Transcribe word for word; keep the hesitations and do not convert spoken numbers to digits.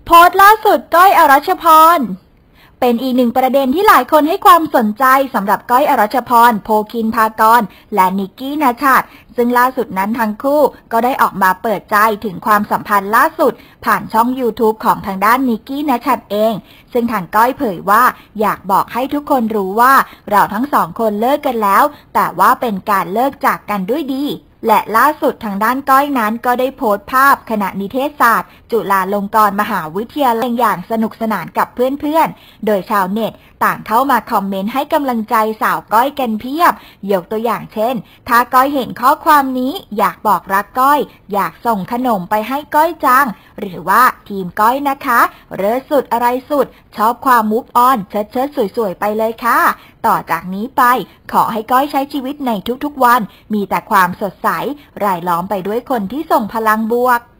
โพสต์ล่าสุดก้อยอรัชพรเป็นอีกหนึ่งประเด็นที่หลายคนให้ความสนใจสำหรับก้อยอรัชพรโพคินภากรและนิกกี้ณชัดซึ่งล่าสุดนั้นทั้งคู่ก็ได้ออกมาเปิดใจถึงความสัมพันธ์ล่าสุดผ่านช่อง YouTube ของทางด้านนิกกี้ณชัดเองซึ่งทางก้อยเผยว่าอยากบอกให้ทุกคนรู้ว่าเราทั้งสองคนเลิกกันแล้วแต่ว่าเป็นการเลิกจากกันด้วยดีและล่าสุดทางด้านก้อยนั้นก็ได้โพสต์ภาพคณะนิเทศศาสตร์จุฬาลงกรณ์มหาวิทยาลัยอย่างสนุกสนานกับเพื่อนๆโดยชาวเน็ตต่างเข้ามาคอมเมนต์ให้กำลังใจสาวก้อยกันเพียบยกตัวอย่างเช่นถ้าก้อยเห็นข้อความนี้อยากบอกรักก้อยอยากส่งขนมไปให้ก้อยจังหรือว่าทีมก้อยนะคะเลิศสุดอะไรสุดชอบความมูฟออนเชิดเชิดสวยๆไปเลยค่ะต่อจากนี้ไปขอให้ก้อยใช้ชีวิตในทุกๆวันมีแต่ความสดใสรายล้อมไปด้วยคนที่ส่งพลังบวก